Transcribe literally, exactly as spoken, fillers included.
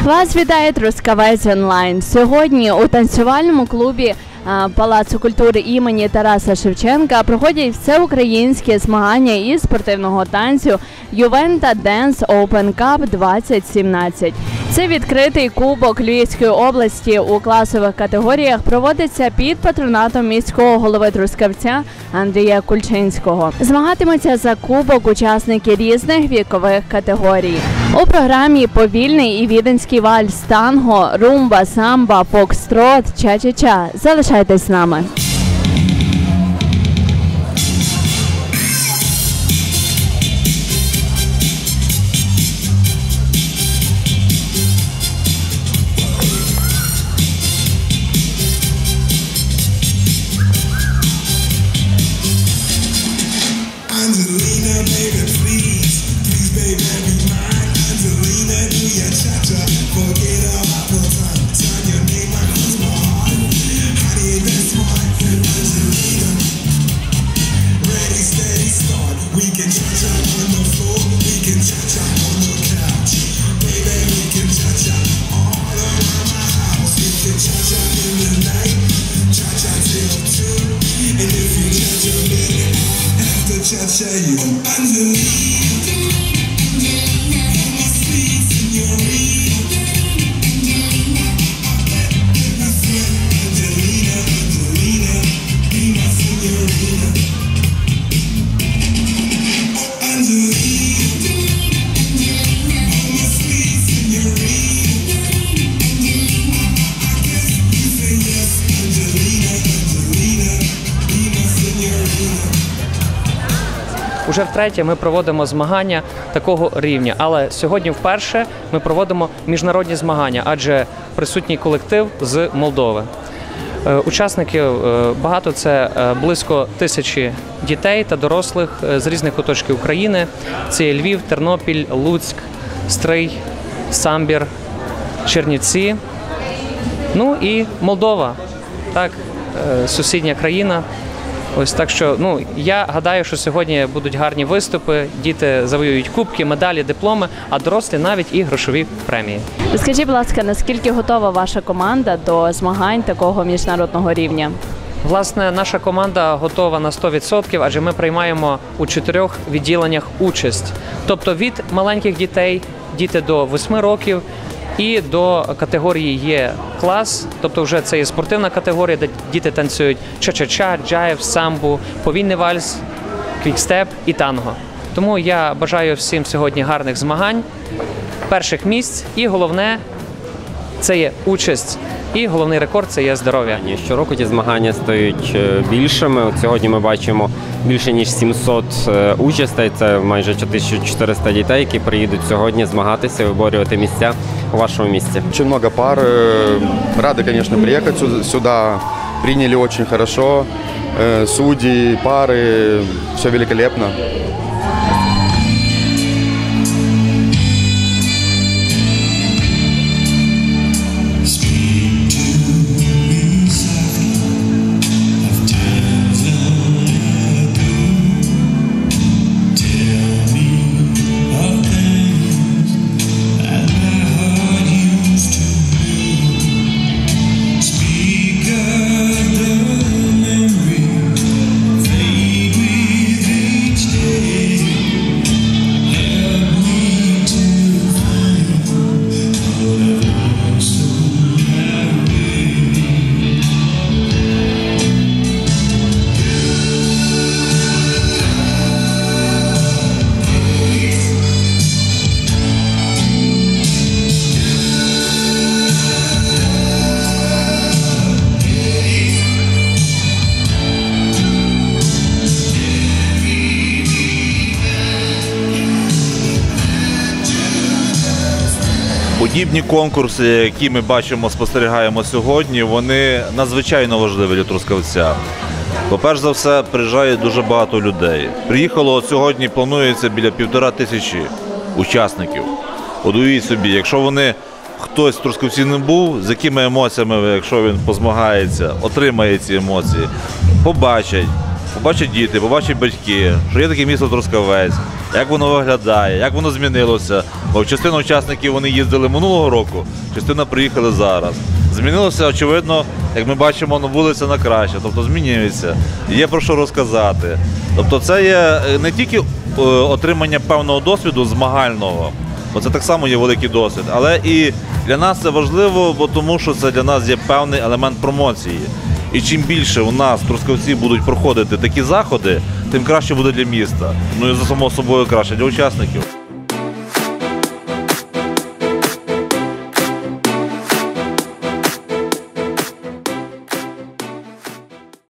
Вас вітає Трускавець онлайн. Сьогодні у танцювальному клубі Палацу культури імені Тараса Шевченка проходять всеукраїнські змагання із спортивного танцю Ювента Денс Open Cup двадцять сімнадцять. Це відкритий кубок Львівської області у класових категоріях, проводиться під патронатом міського голови Трускавця Андрія Кульчинського. Змагатимуться за кубок учасники різних вікових категорій. У програмі повільний і віденський вальс, танго, румба, самба, фокстрот, ча-ча-ча. Залишайтесь з нами. Angelina, baby, please, please, baby, be mine. Angelina, do your cha-cha, forget about the time. Sign your name, I cross my heart. How do you that smart? Angelina, ready, steady, start. We can cha-cha on the floor, we can cha-cha on the couch. Baby, we can cha-cha all around my house. We can cha-cha in the night, cha-cha till two. And if you cha-cha me, cha-cha you, Angelina, Angelina, my sweet señorita, Angelina, my sweet Angelina, Angelina, be my señorita, oh Angelina, Angelina, my sweet señorita, Angelina, I guess you say yes, Angelina, Angelina, be my señorita. Уже втретє ми проводимо змагання такого рівня, але сьогодні вперше ми проводимо міжнародні змагання, адже присутній колектив з Молдови. Учасників багато, це близько тисячі дітей та дорослих з різних куточків України. Це Львів, Тернопіль, Луцьк, Стрий, Самбір, Чернівці, ну і Молдова, так, сусідня країна. Ось так що, ну, я гадаю, що сьогодні будуть гарні виступи, діти завоюють кубки, медалі, дипломи, а дорослі навіть і грошові премії. Скажіть, будь ласка, наскільки готова ваша команда до змагань такого міжнародного рівня? Власне, наша команда готова на сто відсотків, адже ми приймаємо у чотирьох відділеннях участь. Тобто від маленьких дітей, діти до восьми років, і до категорії є клас, тобто вже це є спортивна категорія, де діти танцюють ча-ча-ча, джайв, самбу, повільний вальс, квікстеп і танго. Тому я бажаю всім сьогодні гарних змагань, перших місць і головне – це є участь. І головний рекорд – це є здоров'я. Щороку ті змагання стають більшими. От сьогодні ми бачимо більше ніж сімсот участей, це майже тисяча чотириста дітей, які приїдуть сьогодні змагатися, виборювати місця у вашому місті. Очень много пар. Рады, конечно, приехать сюда. Приняли очень хорошо. Судьи, пары, все великолепно. Подібні конкурси, які ми бачимо, спостерігаємо сьогодні, вони надзвичайно важливі для Трускавця. По-перше за все, приїжджає дуже багато людей. Приїхало сьогодні, планується біля півтора тисячі учасників. От уявіть собі, якщо вони, хтось в Трускавці не був, з якими емоціями, якщо він позмагається, отримає ці емоції, побачать, побачать діти, побачать батьки, що є таке місто Трускавець, як воно виглядає, як воно змінилося. Бо частина учасників вони їздили минулого року, частина приїхали зараз. Змінилося, очевидно, як ми бачимо, вулиця на краще, тобто змінюється, є про що розказати. Тобто це є не тільки отримання певного досвіду змагального, бо це так само є великий досвід, але і для нас це важливо, бо тому що це для нас є певний елемент промоції. І чим більше у нас в Трускавці будуть проходити такі заходи, тим краще буде для міста. Ну і за само собою краще для учасників.